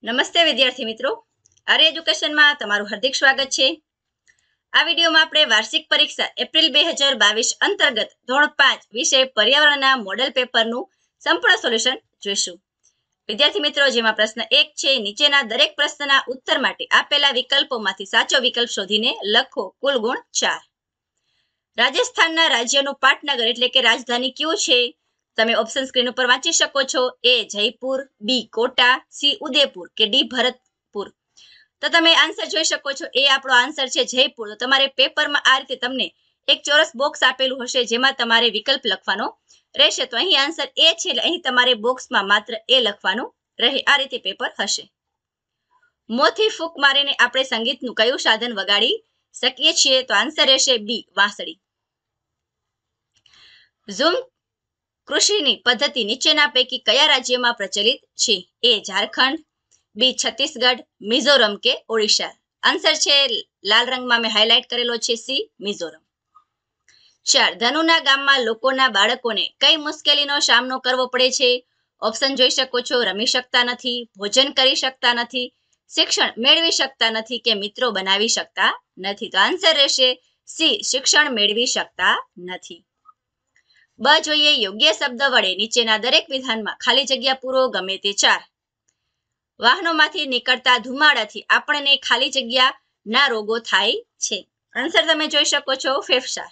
નમસ્તે વિદ્યાર્થી મિત્રો, આર્ય એજ્યુકેશનમાં તમારું હાર્દિક સ્વાગત છે। આ વિડીયોમાં આપણે વાર્ષિક પરીક્ષા એપ્રિલ 2022 અંતર્ગત ધોરણ 5 વિષય પર્યાવરણના મોડેલ પેપરનું સંપૂર્ણ સોલ્યુશન જોઈશું। વિદ્યાર્થી મિત્રો, જેમાં પ્રશ્ન 1 છે, નીચેના દરેક પ્રશ્નના ઉત્તર માટે આપેલા વિકલ્પોમાંથી સાચો વિકલ્પ શોધીને લખો। કુલ ગુણ 4। રાજસ્થાનના રાજ્યનું પાટનગર એટલે કે રાજધાની કયું છે? તમે ઓપ્શન સ્ક્રીન ઉપર વાંચી શકો છો। A Jaipur, B Kota, C Udaipur કે ડી ભરતપુર। તો તમે આન્સર જોઈ શકો છો, એ આપણો આન્સર છે જયપુર। તો તમારે પેપરમાં આ રીતે તમને એક ચોરસ બોક્સ આપેલું હશે, જેમાં તમારે વિકલ્પ લખવાનો રહેશે। તો અહીં આન્સર એ છે, એટલે અહીં તમારે બોક્સમાં માત્ર એ લખવાનું રહે। આ રીતે પેપર હશે। મોંથી ફૂંક મારીને આપણે સંગીતનું કયું સાધન વગાડી શકીએ છીએ? તો આન્સર રહેશે બી વાંસળી। ઝૂમ કૃષિની પદ્ધતિ નીચેના પૈકી કયા રાજ્યમાં પ્રચલિત છે? એ ઝારખંડ, બી છત્તીસગઢ, મિઝોરમ કે ઓડિશા। આન્સર છે લાલ રંગમાં મેં હાઇલાઇટ કરેલો છે, સી મિઝોરમ। 4 ધનુના ગામમાં લોકોના બાળકોને કઈ મુશ્કેલીનો સામનો કરવો પડે છે? ઓપ્શન જોઈ શકો છો। રમી શકતા નથી, ભોજન કરી શકતા નથી, શિક્ષણ મેળવી શકતા નથી કે મિત્રો બનાવી શકતા નથી। તો આન્સર રહેશે સી શિક્ષણ મેળવી શકતા નથી। બ જોઈએ, યોગ્ય શબ્દ વડે નીચેના દરેક વિધાનમાં ખાલી જગ્યા પૂરો, ગમે તે 4। વાહનોમાંથી નીકળતા ધુમાડાથી આપણને ખાલી જગ્યા ના રોગો થાય છે। આન્સર તમે જોઈ શકો છો, ફેફસા।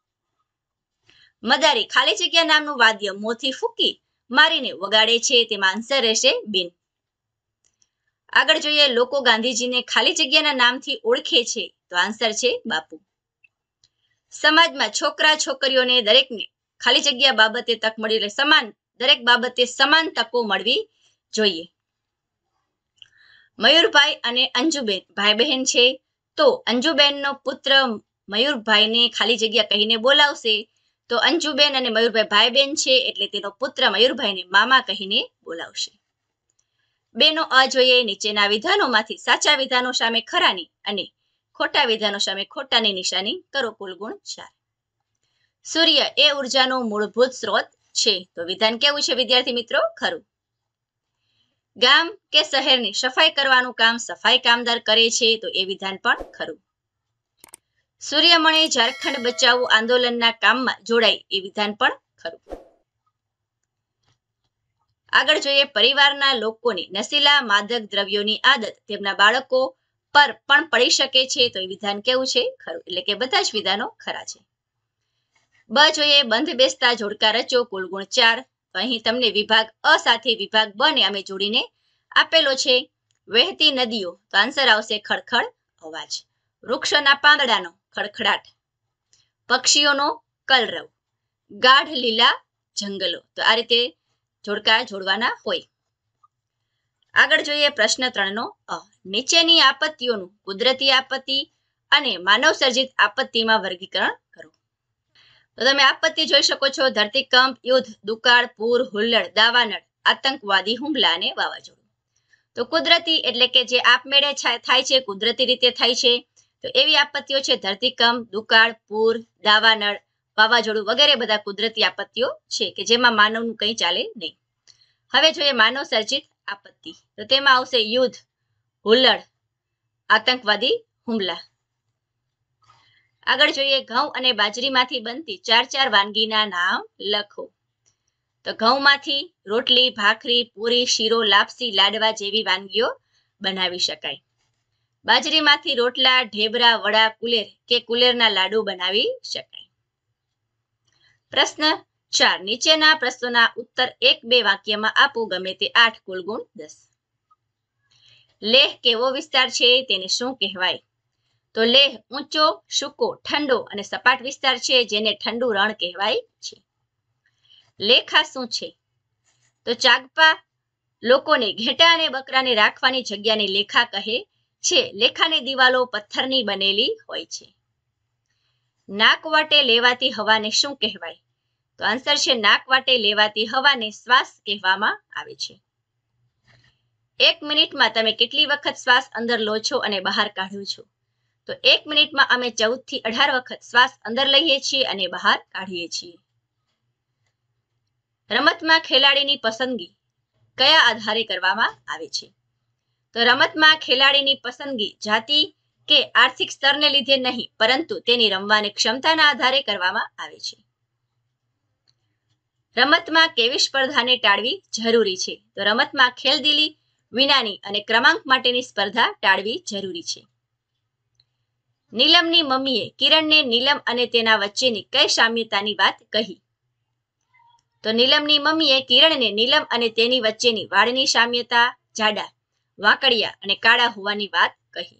મદારી ખાલી જગ્યા નામનું વાદ્ય મોંથી ફૂંકી મારીને વગાડે છે, તેમાં આન્સર રહેશે બીન। આગળ જોઈએ, લોકો ગાંધીજીને ખાલી જગ્યાના નામથી ઓળખે છે, તો આન્સર છે બાપુ। સમાજમાં છોકરા છોકરીઓને દરેકને ખાલી જગ્યા બાબતે તક મળી, એટલે સમાન દરેક બાબતે સમાન તકો મળવી જોઈએ। મયુરભાઈ અને અંજુબેન ભાઈ બહેન છે, તો અંજુબેનનો પુત્ર મયુરભાઈને ખાલી જગ્યા કહીને બોલાવશે, તો અંજુબેન અને મયુરભાઈ ભાઈ બહેન છે, એટલે તેનો પુત્ર મયુરભાઈને મામા કહીને બોલાવશે। બેનો અ જોઈએ, નીચેના વિધાનોમાંથી સાચા વિધાનો સામે ખરાની અને ખોટા વિધાનો સામે ખોટાની નિશાની કરો। કુલ ગુણ 4। સૂર્ય એ ઉર્જાનો મૂળભૂત સ્ત્રોત છે, તો વિધાન કેવું છે વિદ્યાર્થી મિત્રો? ખરું। ગામ કે શહેરની સફાઈ કરવાનું કામ સફાઈ કામદાર કરે છે, તો એ વિધાન પણ ખરું। સૂર્યમણે ઝારખંડ બચાવો આંદોલનના કામમાં જોડાઈ, એ વિધાન પણ ખરું। આગળ જોઈએ, પરિવારના લોકોની નશીલા માદક દ્રવ્યોની આદત તેમના બાળકો પર પણ પડી શકે છે, તો એ વિધાન કેવું છે? ખરું। એટલે કે બધા જ વિધાનો ખરા છે। બ જોઈએ, બંધ બેસતા જોડકા રચો। કુલ ગુણ 4। તો અહીં તમને વિભાગ અ સાથે વિભાગ બ ને અમે જોડીને આપેલો છે। વહેતી નદીઓ, તો આન્સર આવશે ખડખડ અવાજ। વૃક્ષોના પાંદડાનો ખડખડાટ, પક્ષીઓનો કલરવ, ગાઢ લીલા જંગલો। તો આ રીતે જોડકા જોડવાના હોય। આગળ જોઈએ, પ્રશ્ન 3 નો અ, નીચેની આપત્તિઓનું કુદરતી આપત્તિ અને માનવ સર્જિત આપત્તિમાં વર્ગીકરણ કરો। તો તમે આપત્તિ જોઈ શકો છો, ધરતીકંપ, યુદ્ધ, દુકાળ, પૂર, હુલ્લડ, દાવાનળ, આતંકવાદી હુમલા અને વાવાઝોડું। તો કુદરતી એટલે કે જે આપમેળે થાય છે, કુદરતી રીતે થાય છે, તો એવી આપત્તિઓ છે ધરતીકંપ, દુકાળ, પૂર, દાવાનળ, વાવાઝોડું વગેરે બધા કુદરતી આપત્તિઓ છે કે જેમાં માનવનું કંઈ ચાલે નહીં। હવે જોઈએ માનવ સર્જિત આપત્તિ, તો તેમાં આવશે યુદ્ધ, હુલ્લડ, આતંકવાદી હુમલા। આગળ જોઈએ, ઘઉં અને બાજરીમાંથી બનતી 4 વાનગીના નામ લખો। તો ઘઉંમાંથી રોટલી, ભાખરી, પૂરી, શીરો, લાપસી, લાડવા જેવી વાનગીઓ બનાવી શકાય। બાજરીમાંથી રોટલા, ઢેબરા, વડા, કુલેર કે કુલેરના લાડુ બનાવી શકાય। પ્રશ્ન 4, નીચેના પ્રશ્નોના ઉત્તર 1-2 વાક્યમાં આપો, ગમે તે 8। કુલ ગુણ 10। લેહ કેવો વિસ્તાર છે, તેને શું કહેવાય? તો લેહ ઊંચો, સૂકો, ઠંડો અને સપાટ વિસ્તાર છે, જેને ઠંડુ રણ કહેવાય છે। લેખા શું છે? તો ચાગપા લોકોને ઘેટાં અને બકરાને રાખવાની જગ્યાને લેખા કહે છે। લેખાની દિવાલો પથ્થરની બનેલી હોય છે। નાક વાટે લેવાતી હવાને શું કહેવાય? તો આન્સર છે નાક વાટે લેવાતી હવાને શ્વાસ કહેવામાં આવે છે। 1 મિનિટમાં તમે કેટલી વખત શ્વાસ અંદર લો છો અને બહાર કાઢો છો? તો 1 મિનિટમાં અમે 14 થી 18 વખત શ્વાસ અંદર લઈએ છીએ અને બહાર કાઢીએ છીએ। રમતમાં ખેલાડીની પસંદગી કયા આધારે કરવામાં આવે છે? તો રમતમાં ખેલાડીની પસંદગી જાતિ કે આર્થિક સ્તરને લીધે નહીં, પરંતુ તેની રમવાની ક્ષમતાના આધારે કરવામાં આવે છે. રમતમાં કેવી સ્પર્ધાને ટાળવી જરૂરી છે? તો રમતમાં ખેલદિલી વિનાની અને ક્રમાંક માટેની સ્પર્ધા ટાળવી જરૂરી છે. નીલમની મમ્મીએ કિરણને નીલમ અને તેના વચ્ચેની કઈ સામ્યતાની વાત કહી? તો નીલમની મમ્મીએ કિરણને નીલમ અને તેની વચ્ચેની વાળની સામ્યતા, જાડા, વાંકડિયા અને કાળા હોવાની વાત કહી.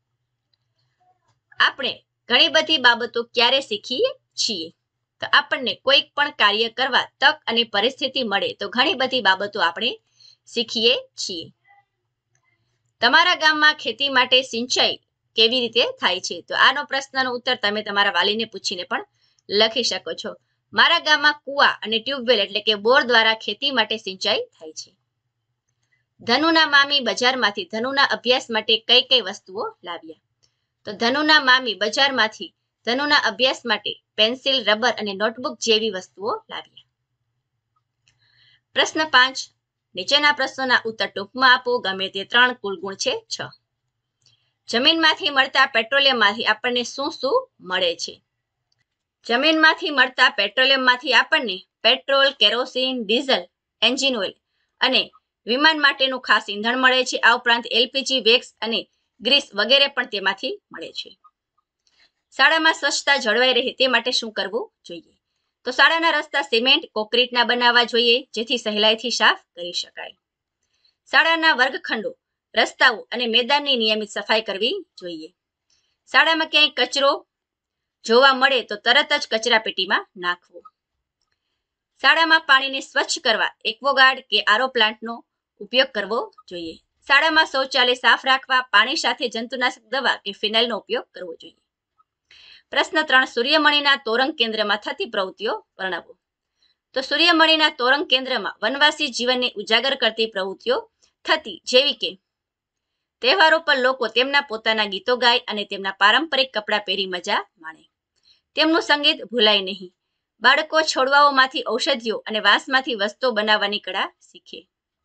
આપણે ઘણી બધી બાબતો ક્યારે શીખીએ છીએ? તો આપણને કોઈક પણ કાર્ય કરવા તક અને પરિસ્થિતિ મળે તો ઘણી બધી બાબતો આપણે શીખીએ છીએ. તમારા ગામમાં ખેતી માટે સિંચાઈ કેવી રીતે થાય છે? તો આનો પ્રશ્નનો ઉત્તર તમે તમારા વાલીને પૂછીને પણ લખી શકો છો. મારા ગામમાં કુવા અને ટ્યુબવેલ એટલે કે બોર દ્વારા ખેતી માટે સિંચાઈ થાય છે. ધનુના મામી બજારમાંથી ધનુના અભ્યાસ માટે કઈ કઈ વસ્તુઓ લાવ્યા? તો ધનુના મામી બજારમાંથી ધનુના અભ્યાસ માટે પેન્સિલ, રબર અને નોટબુક જેવી વસ્તુઓ લાવ્યા. પ્રશ્ન 5. નીચેના પ્રશ્નોના ઉત્તર ટૂંકમાં આપો. ગમે તે 3, કુલ ગુણ છે 6. જમીનમાંથી મળતા પેટ્રોલિયમમાંથી આપણને શું શું મળે છે? જમીનમાંથી મળતા પેટ્રોલિયમમાંથી આપણને petrol, kerosene, diesel, engine oil અને વિમાન માટેનું ખાસ ઈંધણ મળે છે. આ ઉપરાંત એલપીજી, વેક્સ અને ગ્રીસ વગેરે પણ તેમાંથી મળે છે. શાળામાં સ્વચ્છતા જળવાઈ રહે તે માટે શું કરવું જોઈએ? તો શાળાના રસ્તા સિમેન્ટ, કોન્ક્રીટના બનાવવા જોઈએ, જેથી સહેલાઈથી સાફ કરી શકાય. શાળાના વર્ગખંડો, રસ્તાઓ અને મેદાનની નિયમિત સફાઈ કરવી જોઈએ. શાળામાં ક્યાંય કચરો જોવા મળે તો તરત જ કચરા પેટીમાં નાખવો. શાળામાં પાણીને સ્વચ્છ કરવા એક્વોગાર્ડ કે આરો પ્લાન્ટનો ઉપયોગ કરવો જોઈએ. શાળામાં શૌચાલય સાફ રાખવા પાણી સાથે જંતુનાશક દવા કે ફિનાઇલનો ઉપયોગ કરવો જોઈએ. પ્રશ્ન 3. સૂર્યમણીના તોરંગ કેન્દ્રમાં થતી પ્રવૃત્તિઓ વર્ણવો. તો સૂર્યમણીના તોરંગ કેન્દ્રમાં વનવાસી જીવનને ઉજાગર કરતી પ્રવૃત્તિઓ થતી, જેવી કે તહેવારો પર લોકો તેમના પોતાના ગીતો ગાય અને તેમના પારંપરિક કપડાં પહેરી મજા માણે. તેમનું સંગીત ભૂલાય નહીં. બાળકો છોડવાઓમાંથી ઔષધિઓ અને વાંસમાંથી વસ્તુઓ બનાવવાની કળા શીખે.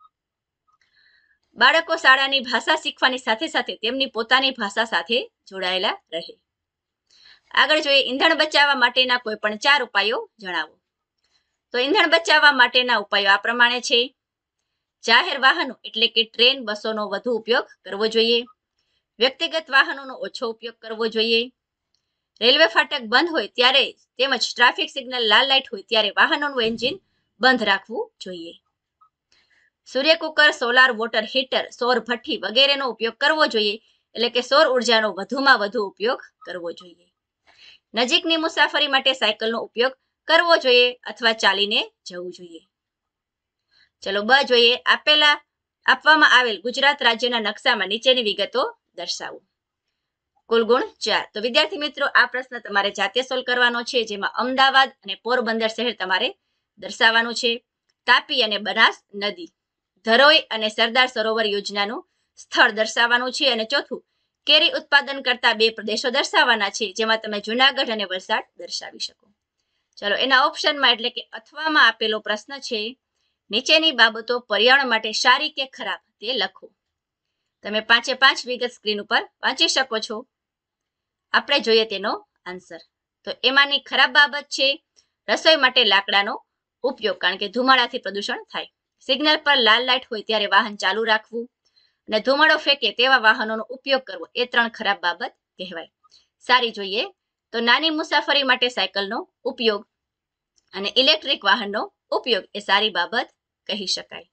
બાળકો શાળાની ભાષા શીખવાની સાથે સાથે તેમની પોતાની ભાષા સાથે જોડાયેલા રહે. આગળ જોઈએ, ઈંધણ બચાવવા માટેના કોઈ પણ 4 ઉપાયો જણાવો. તો ઈંધણ બચાવવા માટેના ઉપાયો આ પ્રમાણે છે. જાહેર વાહનો એટલે કે ટ્રેન, બસોનો વધુ ઉપયોગ કરવો જોઈએ. વ્યક્તિગત વાહનોનો ઓછો ઉપયોગ કરવો જોઈએ. રેલવે ફાટક બંધ હોય ત્યારે તેમજ ટ્રાફિક સિગ્નલ લાલ લાઇટ હોય ત્યારે વાહનોનું એન્જિન બંધ રાખવું જોઈએ. સૂર્ય કુકર, સોલાર વોટર હીટર, સૌર ભઠ્ઠી વગેરેનો ઉપયોગ કરવો જોઈએ, એટલે કે સૌર ઉર્જાનો વધુમાં વધુ ઉપયોગ કરવો જોઈએ. નજીકની મુસાફરી માટે સાયકલનો ઉપયોગ કરવો જોઈએ અથવા ચાલીને જવું જોઈએ. ચલો બ જોઈએ. આપવામાં આવેલ ગુજરાત રાજ્યના નકશામાં નીચેની વિગતો દર્શાવો. કુલ ગુણ 4. તો વિદ્યાર્થી મિત્રો, આ પ્રશ્ન તમારે જાતે સોલ્વ કરવાનો છે, જેમાં અમદાવાદ અને પોરબંદર શહેર તમારે દર્શાવવાનું છે. તાપી અને બનાસ નદી, ધરોઈ અને સરદાર સરોવર યોજનાનું સ્થળ દર્શાવવાનું છે. અને ચોથું, કેરી ઉત્પાદન કરતા 2 પ્રદેશો દર્શાવવાના છે, જેમાં તમે જુનાગઢ અને વલસાડ દર્શાવી શકો. ચલો એના ઓપ્શનમાં એટલે કે અથવામાં આપેલો પ્રશ્ન છે, નીચેની બાબતો પર્યાવરણ માટે સારી કે ખરાબ તે લખો. તમે 5 વિગત સ્ક્રીન ઉપર વાંચી શકો છો. આપણે જોઈએ તેનો આન્સર. તો એમાંની ખરાબ બાબત છે રસોઈ માટે લાકડાનો ઉપયોગ, કારણ કે ધુમાડાથી પ્રદૂષણ થાય. સિગ્નલ પર લાલ લાઇટ હોય ત્યારે વાહન ચાલુ રાખવું અને ધુમાડો ફેંકે તેવા વાહનોનો ઉપયોગ કરવો, એ 3 ખરાબ બાબત કહેવાય. સારી જોઈએ તો નાની મુસાફરી માટે સાયકલનો ઉપયોગ અને ઇલેક્ટ્રિક વાહનનો ઉપયોગ એ સારી બાબત કહી શકાય.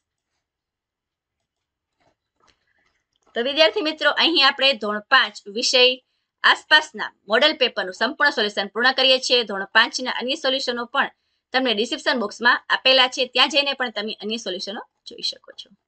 તો વિદ્યાર્થી મિત્રો, અહીં આપણે ધોરણ 5 વિષય આસપાસના મોડેલ પેપરનું સંપૂર્ણ સોલ્યુશન પૂર્ણ કરીએ છીએ. ધોરણ 5ના અન્ય સોલ્યુશનો પણ તમને ડિસ્ક્રિપ્શન બોક્સમાં આપેલા છે, ત્યાં જઈને પણ તમે અન્ય સોલ્યુશનો જોઈ શકો છો.